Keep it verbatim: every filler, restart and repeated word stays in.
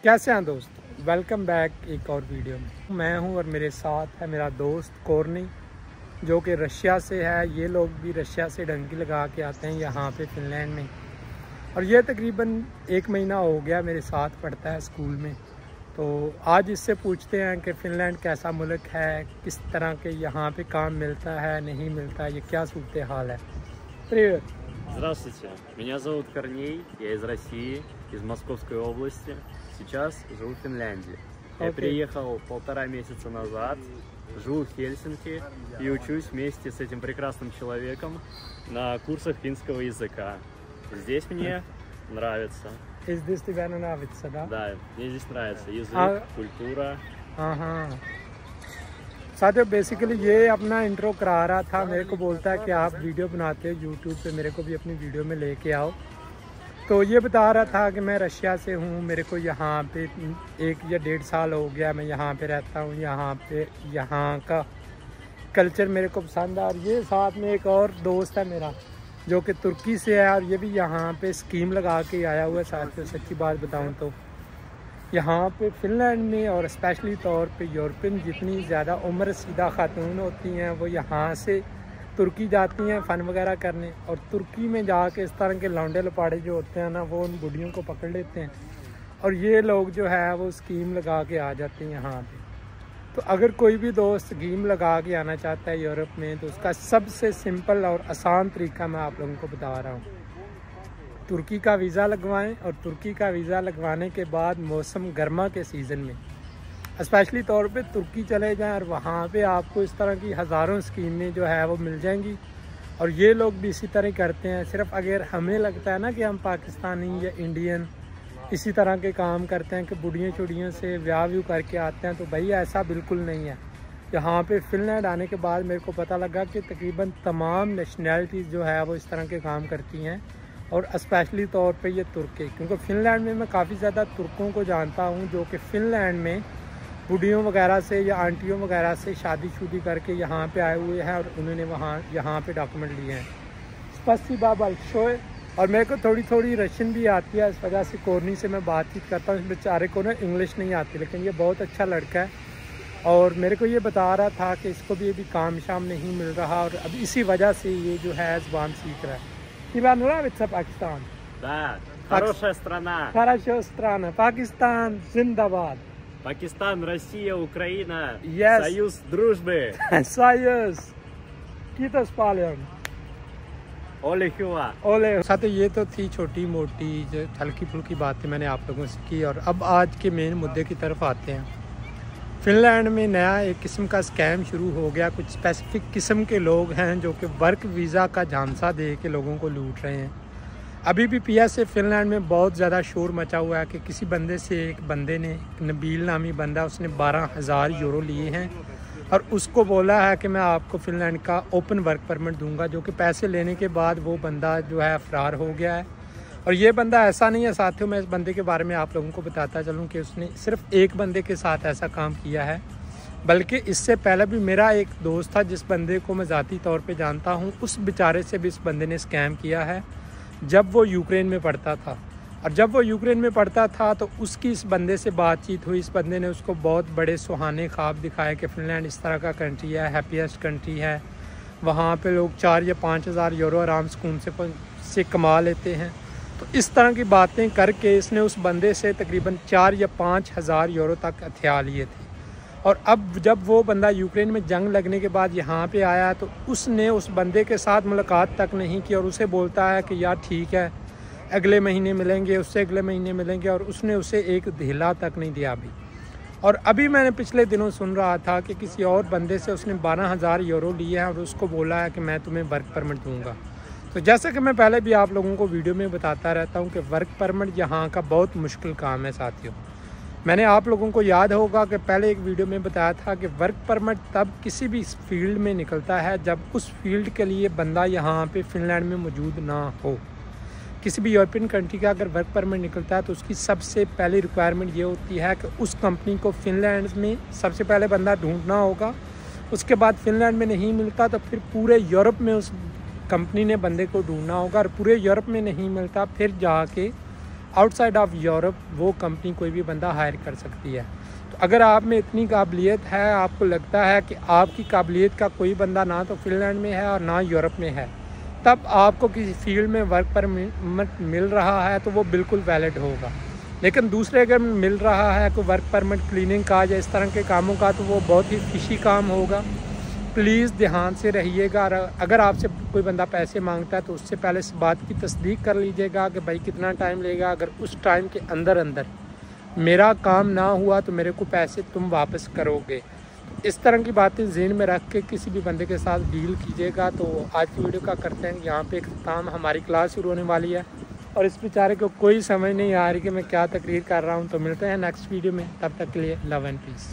कैसे हैं दोस्त, वेलकम बैक एक और वीडियो में। मैं हूं और मेरे साथ है मेरा दोस्त कोर्नी जो कि रशिया से है। ये लोग भी रशिया से डंकी लगा के आते हैं यहाँ पे फिनलैंड में, और ये तकरीबन एक महीना हो गया मेरे साथ पढ़ता है स्कूल में। तो आज इससे पूछते हैं कि फ़िनलैंड कैसा मुल्क है, किस तरह के यहाँ पे काम मिलता है नहीं मिलता, ये क्या सूरत हाल है। Привет. Здравствуйте, меня зовут Корней, я из России, из Московской области. Сейчас живу в Финляндии. Я Okay. приехал полтора месяца назад, живу в Хельсинки и учусь вместе с этим прекрасным человеком на курсах финского языка. Здесь мне нравится. Is this the Vananavitsa, да? Да, мне здесь нравится язык, А- культура. हाँ हाँ साथियों, बेसिकली ये अपना इंट्रो करा रहा था। मेरे को बोलता है कि आप वीडियो बनाते हो यूट्यूब पे, मेरे को भी अपनी वीडियो में लेके आओ। तो ये बता रहा था कि मैं रशिया से हूँ, मेरे को यहाँ पे एक या डेढ़ साल हो गया मैं यहाँ पे रहता हूँ। यहाँ पे यहाँ का कल्चर मेरे को पसंद है। और ये साथ में एक और दोस्त है मेरा जो कि तुर्की से है, और ये भी यहाँ पे स्कीम लगा के आया हुआ है। साथियों सच्ची बात बताऊँ तो यहाँ पे फ़िनलैंड में और स्पेशली तौर पे यूरोपियन जितनी ज़्यादा उम्र सीधा खातून होती हैं वो यहाँ से तुर्की जाती हैं फ़न वगैरह करने, और तुर्की में जाके इस तरह के लौंडे लपाड़े जो होते हैं ना वो उन बुढ़ियों को पकड़ लेते हैं, और ये लोग जो है वो स्कीम लगा के आ जाते हैं यहाँ पे। तो अगर कोई भी दोस्त स्कीम लगा के आना चाहता है यूरोप में तो उसका सबसे सिंपल और आसान तरीका मैं आप लोगों को बता रहा हूँ। तुर्की का वीज़ा लगवाएं, और तुर्की का वीज़ा लगवाने के बाद मौसम गर्मा के सीज़न में स्पेशली तौर पे तुर्की चले जाएं, और वहाँ पे आपको इस तरह की हज़ारों स्कीमें जो है वो मिल जाएंगी। और ये लोग भी इसी तरह करते हैं। सिर्फ अगर हमें लगता है ना कि हम पाकिस्तानी या इंडियन इसी तरह के काम करते हैं कि बुढ़ियों चुड़ियों से ब्याह व्यू करके आते हैं, तो भाई ऐसा बिल्कुल नहीं है। यहाँ पे फ़िनलैंड आने के बाद मेरे को पता लगा कि तकरीबन तमाम नेशनैलिटीज़ जो है वो इस तरह के काम करती हैं, और स्पेशली तौर पे ये तुर्की, क्योंकि फ़िनलैंड में मैं काफ़ी ज़्यादा तुर्कों को जानता हूँ जो कि फ़िनलैंड में बुढ़ियों वगैरह से या आंटियों वगैरह से शादी शुदी करके यहाँ पे आए हुए हैं, और उन्होंने वहाँ यहाँ पे डॉक्यूमेंट लिए हैं। स्पसिबा बल्शोय। और मेरे को थोड़ी थोड़ी रशियन भी आती है, इस वजह से कोर्नी से मैं बातचीत करता हूँ। इस बेचारे को ना इंग्लिश नहीं आती, लेकिन ये बहुत अच्छा लड़का है, और मेरे को ये बता रहा था कि इसको भी अभी काम शाम नहीं मिल रहा, और अब इसी वजह से ये जो है ज़बान सीख रहा है। Тебе нравится Пакистан? Да, хорошая страна. Хорошая страна. Пакистан, Зиндабад. Пакистан, Россия, Украина. Yes. Союз дружбы. Союз. Kitos Palyan. Оле Хюва. ओले साथ ये तो थी छोटी मोटी जो हल्की फुल्की बातें मैंने आप लोगों से की, और अब आज के मेन मुद्दे की तरफ आते हैं। फ़िनलैंड में नया एक किस्म का स्कैम शुरू हो गया। कुछ स्पेसिफिक किस्म के लोग हैं जो कि वर्क वीज़ा का झांसा दे के लोगों को लूट रहे हैं। अभी भी पी एस ए फ़िनलैंड में बहुत ज़्यादा शोर मचा हुआ है कि किसी बंदे से एक बंदे ने, नबील नामी बंदा, उसने बारह हज़ार यूरो लिए हैं, और उसको बोला है कि मैं आपको फ़िनलैंड का ओपन वर्क परमिट दूंगा, जो कि पैसे लेने के बाद वो बंदा जो है फ़रार हो गया है। और ये बंदा ऐसा नहीं है साथियों, मैं इस बंदे के बारे में आप लोगों को बताता चलूँ कि उसने सिर्फ एक बंदे के साथ ऐसा काम किया है, बल्कि इससे पहले भी मेरा एक दोस्त था जिस बंदे को मैं ज़ाती तौर पे जानता हूँ, उस बेचारे से भी इस बंदे ने स्कैम किया है जब वो यूक्रेन में पढ़ता था। और जब वो यूक्रेन में पढ़ता था तो उसकी इस बंदे से बातचीत हुई। इस बंदे ने उसको बहुत बड़े सुहाने ख्वाब दिखाए कि फ़िनलैंड इस तरह का कंट्री है, हैप्पीएस्ट कंट्री है, वहाँ पे लोग चार या पाँच हज़ार यूरो आराम सुकून से से कमा लेते हैं। तो इस तरह की बातें करके इसने उस बंदे से तकरीबन चार या पाँच हज़ार यूरो तक हथिया लिए थे। और अब जब वो बंदा यूक्रेन में जंग लगने के बाद यहाँ पे आया तो उसने उस बंदे के साथ मुलाकात तक नहीं की, और उसे बोलता है कि यार ठीक है अगले महीने मिलेंगे, उससे अगले महीने मिलेंगे, और उसने उसे एक धेला तक नहीं दिया अभी। और अभी मैंने पिछले दिनों सुन रहा था कि किसी और बंदे से उसने बारह हज़ार यूरो लिए हैं और उसको बोला है कि मैं तुम्हें वर्क परमिट दूँगा। तो जैसे कि मैं पहले भी आप लोगों को वीडियो में बताता रहता हूं कि वर्क परमिट यहाँ का बहुत मुश्किल काम है साथियों। मैंने आप लोगों को याद होगा कि पहले एक वीडियो में बताया था कि वर्क परमिट तब किसी भी फील्ड में निकलता है जब उस फील्ड के लिए बंदा यहाँ पे फ़िनलैंड में मौजूद ना हो। किसी भी यूरोपियन कंट्री का अगर वर्क परमिट निकलता है तो उसकी सबसे पहली रिक्वायरमेंट ये होती है कि उस कंपनी को फ़िनलैंड में सबसे पहले बंदा ढूँढना होगा। उसके बाद फ़िनलैंड में नहीं मिलता तो फिर पूरे यूरोप में उस कंपनी ने बंदे को ढूंढना होगा, और पूरे यूरोप में नहीं मिलता फिर जाके आउटसाइड ऑफ यूरोप वो कंपनी कोई भी बंदा हायर कर सकती है। तो अगर आप में इतनी काबिलियत है, आपको लगता है कि आपकी काबिलियत का कोई बंदा ना तो फ़िनलैंड में है और ना यूरोप में है, तब आपको किसी फील्ड में वर्क परमिट मिल रहा है तो वो बिल्कुल वैलिड होगा। लेकिन दूसरे अगर मिल रहा है कोई वर्क परमिट क्लीनिंग का या इस तरह के कामों का, तो वो बहुत ही फिशी काम होगा। प्लीज़ ध्यान से रहिएगा। अगर आपसे कोई बंदा पैसे मांगता है तो उससे पहले इस बात की तस्दीक कर लीजिएगा कि भाई कितना टाइम लेगा। अगर उस टाइम के अंदर अंदर मेरा काम ना हुआ तो मेरे को पैसे तुम वापस करोगे। इस तरह की बातें ज़हन में रख के किसी भी बंदे के साथ डील कीजिएगा। तो आज की वीडियो का करते हैं यहाँ पे इख्तिताम। हमारी क्लास शुरू होने वाली है और इस बेचारे को कोई समझ नहीं आ रही कि मैं क्या तकरीर कर रहा हूँ। तो मिलते हैं नेक्स्ट वीडियो में, तब तक के लिए लव एंड पीस।